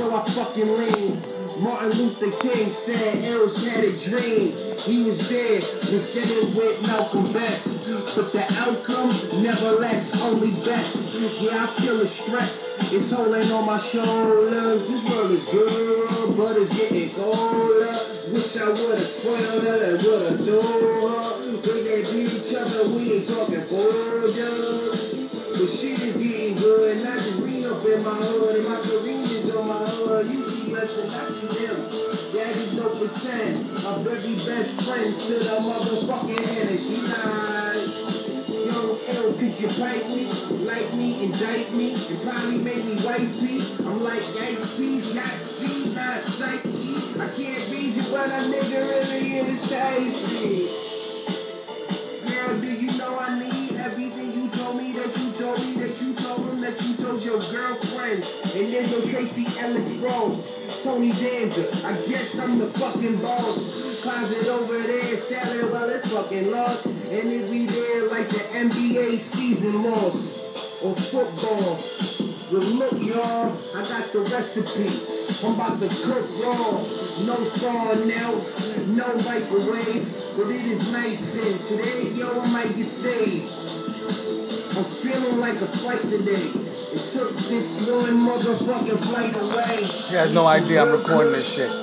so I fucking lean. Martin Luther King said Eros had a dream. He was there, presented with Malcolm X. But the outcome never less, only best. Yeah, I feel the stress. It's holding on my shoulders. This world is good, but it's getting colder. Wish I would've spoiled her and would've told her. We can't beat each other, we ain't talking border. But shit is getting good, and I just read up in my hood, and my career is on my hood. You see us and I see them. That is no pretend. My very best friend to the motherfucking end, and she lies. Young L, could you bite me, like me, indict me, and probably make me wifey? I'm like Yipes, not see, not psyche. I can't read you, but a nigga really entertains me. Girl, do you know I need everything you told me, that you told me, that you told him, that you told your girlfriend? And there's no Tracy Ellis Rose, Tony Danza, I guess I'm the fucking boss. Closet over there, selling, well, it's fucking lost. And it be there like the NBA season loss. Or football. But look, y'all, I got the recipe. I'm about to cook raw. No thaw now, no microwave. But it is nice and today, yo, I might get saved. I'm feeling like a flight today. It took this one motherfucking flight away. He has no idea I'm recording this shit.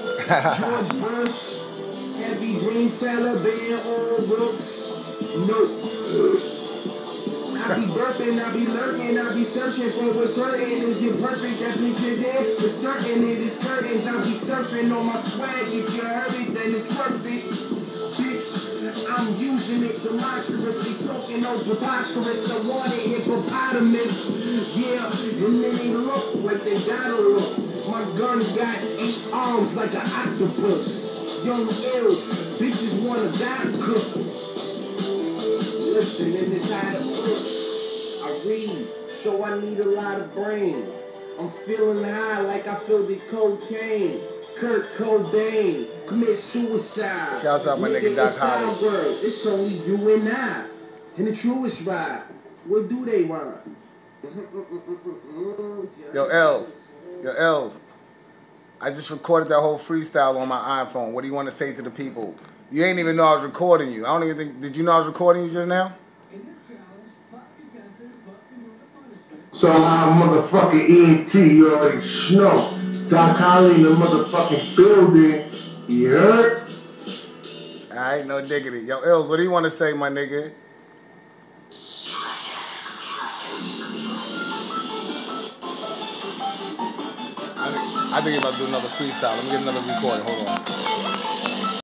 Heavy green Taliban on books. No. I be burping, I be lurking, I be searching for what's hurting. Is it perfect? That means you're there. For certain it is curtains. I be surfing on my swag. If you heard it, then it's perfect. Bitch, I'm using it demonstratively, talking those preposterous. I want it hippopotamus. Yeah, and then they look like they gotta look. My gun got 8 arms like an octopus. Young ill, bitches wanna die cook. Listen, in this how it looks. I read, so I need a lot of brain. I'm feeling high like I feel the cocaine. Kurt Cobain, commit suicide. Shouts out my nigga Doc Holly. It's only you and I. And the truest ride. What do they want? Yo, Els. I just recorded that whole freestyle on my iPhone. What do you want to say to the people? You ain't even know I was recording you. I don't even think, did you know I was recording you just now? So I'm motherfucking ENT, you already know. Doc Holly in the motherfucking building. You heard? Alright, no diggity. Yo, Els, what do you want to say, my nigga? I think you're about to do another freestyle. Let me get another recording. Hold on.